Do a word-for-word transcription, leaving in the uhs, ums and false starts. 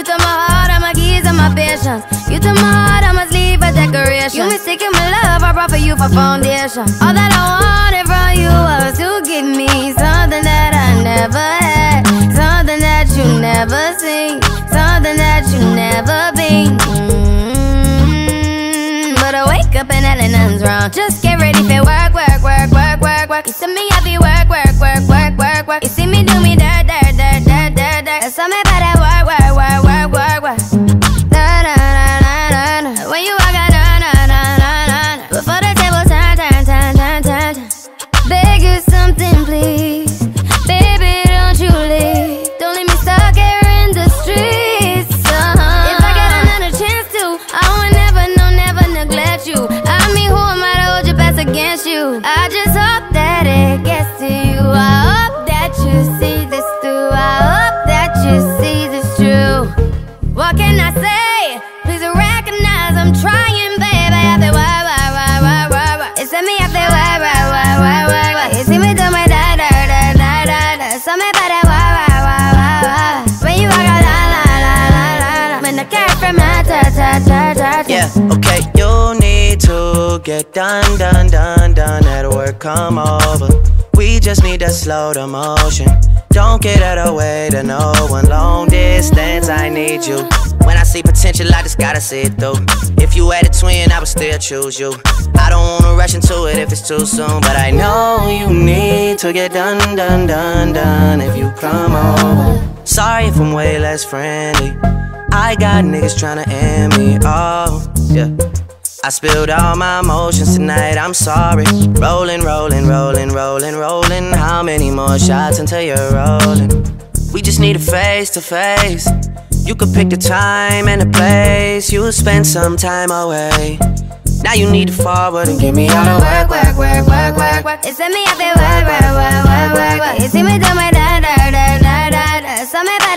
You took my heart, all my keys, and my patience. You took my heart, I must leave a decoration. You mistaken my love, I brought for you for foundation. All that I wanted from you was to give me something that I never had, something that you never seen, something that you never been. Mm-hmm. But I wake up and hell nothing's wrong. Just get ready for work, work, work, work, work, work. You see me happy, work, work, work, work, work, work. You see me do me dirt, dirt, dirt, dirt, dirt, dirt. That's something about that work, work, work, work, work, work. Da da da da da da. When you walk out, da da da da da. Before the table turn, turn, turn, turn, turn, turn. Beg you something, please, baby, don't you leave. Don't leave me stuck here in the streets. Uh-huh. If I got another chance to, I would never, no, never neglect you. I mean, who am I to hold your best against you? I just hope that it gets to you. I hope that you see this through. I hope that you see this true. What can I say? Please recognize I'm trying, baby. I feel why, why, why, why, why, why. It's me, I feel why, why, why, why, why, why. You see me do my da, da, da, da, da, da. Something about that why, why, why, why, why. When you walk out, la, la, la, la, la, la. When the cat from my ta, ta, ta, ta, ta. Yeah, okay, you need to get done, done, done, done. At work, come over. We just need to slow the motion. Don't get out of the way to no one. Long distance, I need you. When I see potential, I just gotta see it through. If you had a twin, I would still choose you. I don't wanna rush into it if it's too soon, but I know you need to get done, done, done, done if you come over. Sorry if I'm way less friendly. I got niggas tryna end me, oh, yeah. I spilled all my emotions tonight, I'm sorry. Rolling, rolling, rolling, rolling, rolling. How many more shots until you're rolling? We just need a face to face. You could pick the time and the place. You'll spend some time away. Now you need to forward and give me all the work, work, work, work, work, work. It's me, I feel work, work, work, work, work, work. You see me do my da, da, da, da, da, da. Something about